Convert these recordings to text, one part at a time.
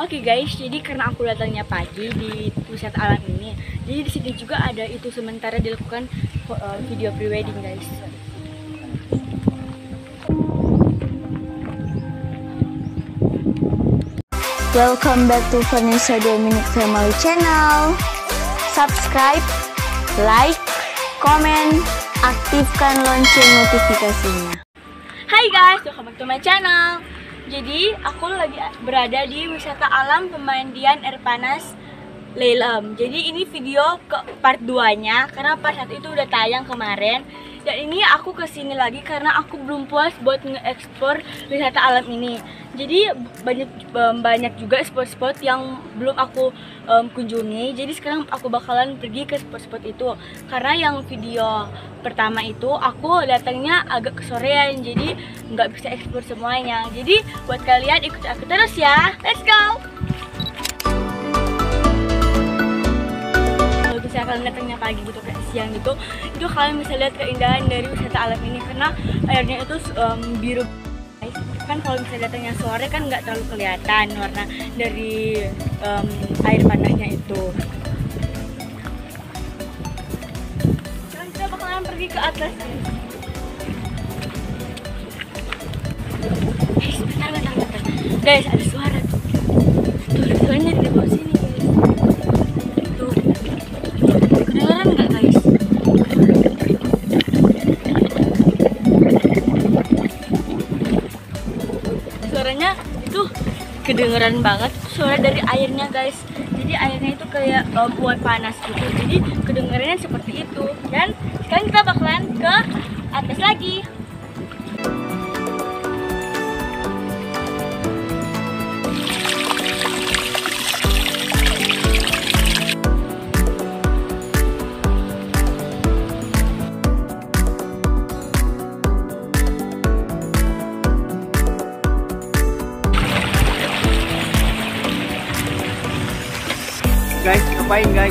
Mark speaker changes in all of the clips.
Speaker 1: Oke guys, jadi karena aku datangnya pagi di wisata alam ini, jadi di sini juga ada itu sementara dilakukan video pre-wedding guys.
Speaker 2: Welcome back to Vanessa 2 Minute Family Channel. Subscribe, like, komen, aktifkan lonceng notifikasinya.
Speaker 1: Hai guys, welcome back to my channel. Jadi aku lagi berada di wisata alam pemandian air panas Lelem. Jadi ini video ke part 2-nya karena part 1 itu udah tayang kemarin. Dan ini aku kesini lagi karena aku belum puas buat nge-explore wisata alam ini. Jadi banyak juga spot-spot yang belum aku kunjungi. Jadi sekarang aku bakalan pergi ke spot-spot itu. Karena yang video pertama itu aku datangnya agak kesorean, jadi nggak bisa explore semuanya. Jadi buat kalian ikut aku terus ya. Let's go! Kalian datangnya pagi gitu kayak siang gitu, itu kalian bisa lihat keindahan dari wisata alam ini karena airnya itu biru. Kan kalau misalnya datangnya sore kan nggak terlalu kelihatan warna dari air panasnya itu. Sekarang kita bakalan pergi ke atas. Bentar. Guys, ada suara tuh. Tuh, suaranya di bawah sini. Suaranya itu kedengeran banget, suara dari airnya guys. Jadi airnya itu kayak uap panas gitu, jadi kedengerannya seperti itu. Dan sekarang kita bakalan ke atas lagi.
Speaker 3: Guys, ngapain guys?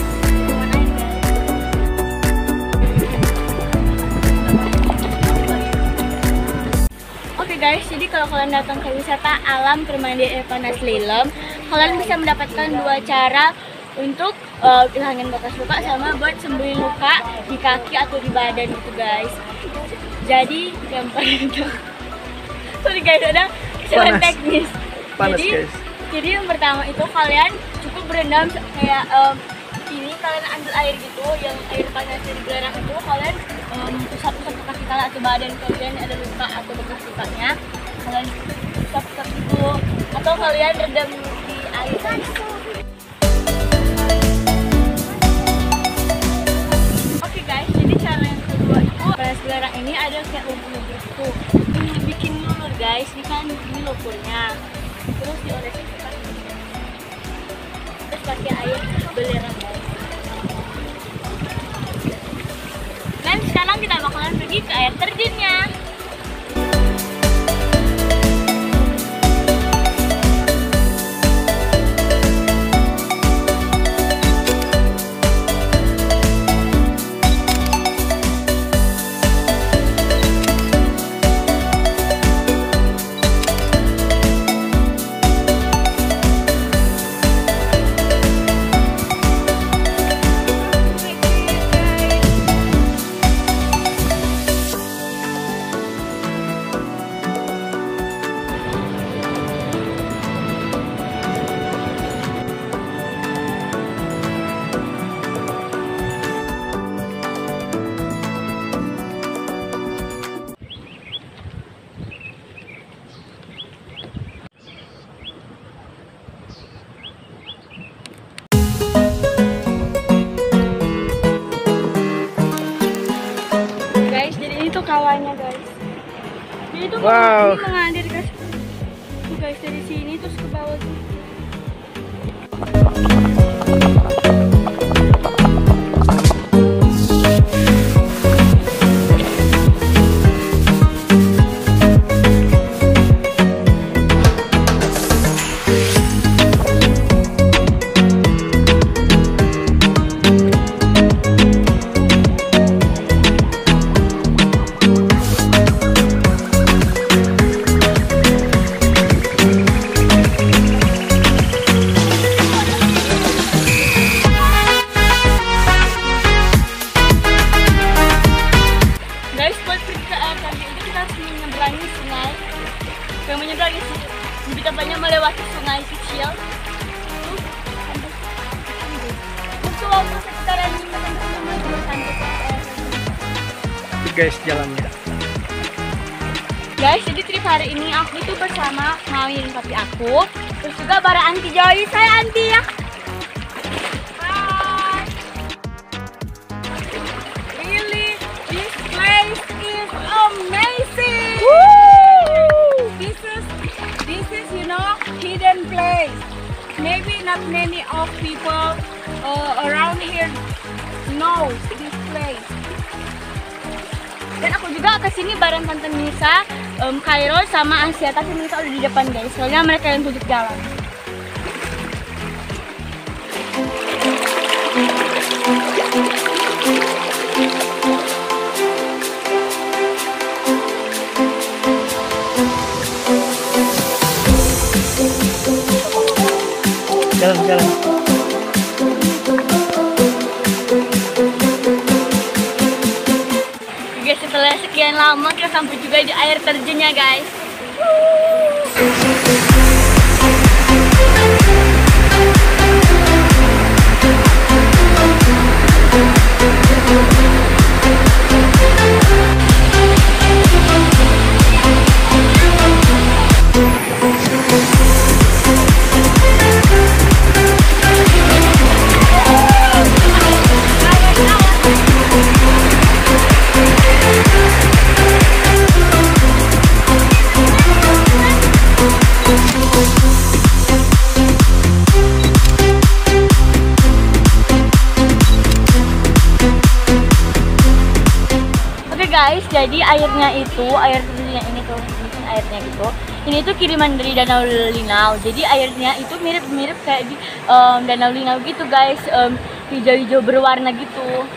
Speaker 1: Oke guys, jadi kalau kalian datang ke wisata alam pemandian air panas Lelem, kalian bisa mendapatkan dua cara untuk hilangin bekas luka sama buat sembuhin luka di kaki atau di badan gitu guys. Jadi yang paling sorry guys, ada kesalahan teknis.
Speaker 3: Panas guys.
Speaker 1: Jadi yang pertama itu kalian cukup berendam kayak ini, kalian ambil air gitu, yang air panas dari belerang itu kalian usap-usap ke kaki kalian atau badan kalian ada luka atau bekas lukanya, kalian usap-usap gitu, atau kalian rendam di air. Oke guys, jadi cara yang kedua itu panas belerang ini ada kayak lumpur-lumpur gitu, ini bikin lulur guys, ini kan ini lumpurnya. Terus diolesin ke kaki, terus pakai air belerang. Dan sekarang kita bakalan pergi ke air terjunnya. Kawannya guys, jadi itu mengalir guys dari sini terus ke bawah tuh. kecil. Itu waktu sekitaran 5 sampai 10
Speaker 3: Itu guys jalannya.
Speaker 1: Guys, jadi trip hari ini aku itu bersama Mawi dan papi aku, terus juga bareng Anti Joy. Saya Anti ya. Hai. Really, this place is amazing.
Speaker 2: Woo!
Speaker 1: This is hidden place. Maybe not many of people around here know this place. Dan aku juga kesini bareng Tante Nisa, Khairul sama Asia. Tapi Nisa udah di depan guys, soalnya mereka yang tunjuk jalan.
Speaker 3: Jalan.
Speaker 1: Guys, setelah sekian lama kita sampai juga di air terjunnya guys. Guys, jadi air terjunnya ini tuh, airnya gitu. Ini tuh kiriman dari Danau Linau. Jadi airnya itu mirip-mirip kayak di Danau Linau gitu guys, hijau-hijau berwarna gitu.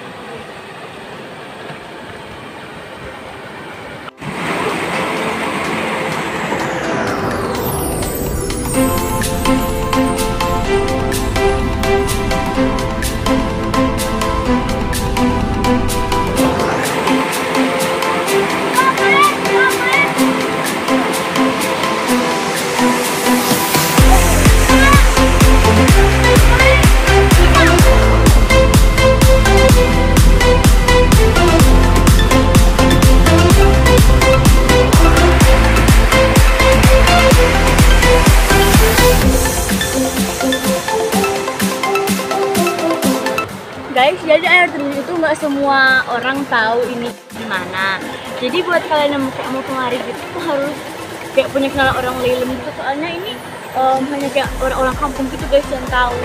Speaker 1: Guys, jadi air terjun itu nggak semua orang tahu ini gimana. Jadi buat kalian yang mau kemari gitu harus kayak punya kenalan orang Lelem gitu. Soalnya ini hanya kayak orang-orang kampung gitu guys yang tahu.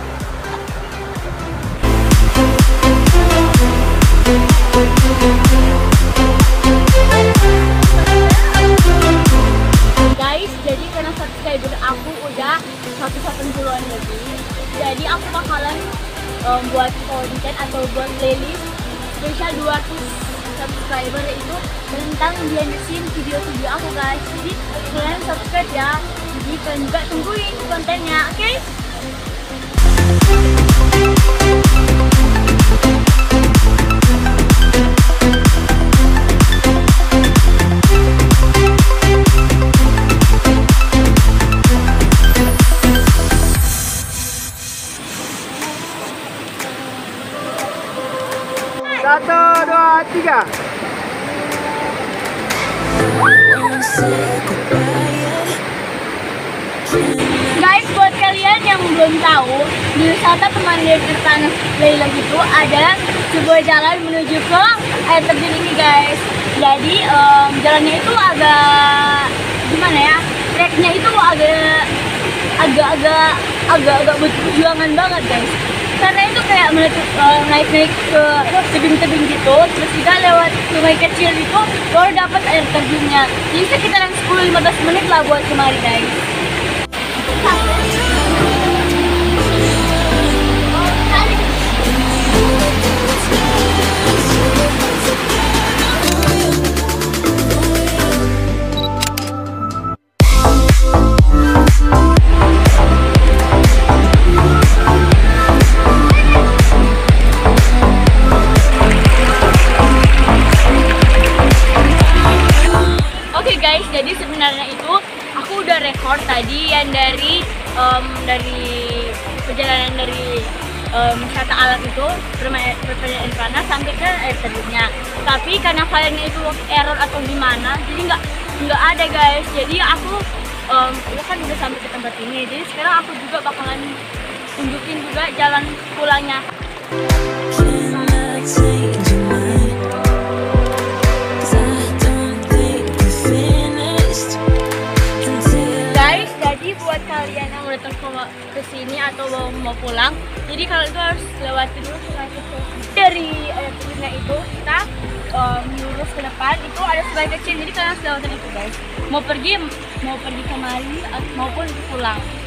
Speaker 1: Guys, jadi karena subscriber aku udah 180-an lebih, jadi aku bakalan buat konten atau buat playlist spesial 200 subscriber itu tentang behind the scene video-video aku guys. Jadi kalian subscribe ya, jadi kalian juga tungguin kontennya, oke?
Speaker 3: Satu, dua, tiga.
Speaker 1: Guys, buat kalian yang belum tahu, di wisata pemandian air panas Lelem itu ada sebuah jalan menuju ke air terjun ini guys. Jadi jalannya itu agak gimana ya? Treknya itu agak berperjuangan banget guys. Karena itu kayak naik-naik ke tebing-tebing gitu, terus juga lewat sungai kecil itu baru dapat air terjunnya. Jadi sekitaran 10-15 menit lah buat kemari guys. Jadi sebenarnya itu aku udah record tadi yang dari dari perjalanan dari wisata alam itu permainan air panas sampai ke air terjunnya. Tapi karena filenya itu error atau gimana, jadi nggak ada guys. Jadi aku ya kan udah sampai ke tempat ini. Jadi sekarang aku juga bakalan tunjukin juga jalan pulangnya. Guys, jadi buat kalian yang udah ke sini atau mau pulang, jadi kalau itu harus lewati dulu sungai kecil. Dari air terjunnya itu kita lurus ke depan itu ada sungai kecil, jadi kalian harus lewatin itu guys. Mau pergi kemari maupun pulang.